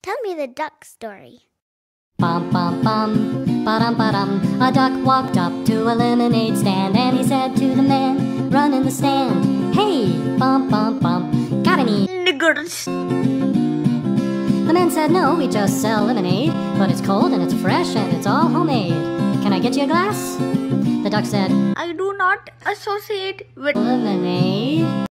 Tell me the duck story. Bum bum bum, ba-dum. A duck walked up to a lemonade stand and he said to the man running the stand, "Hey, bum bum bum, got any Niggers?" The man said, "No, we just sell lemonade, but it's cold and it's fresh and it's all homemade. Can I get you a glass?" The duck said, I do not associate with "Lemonade."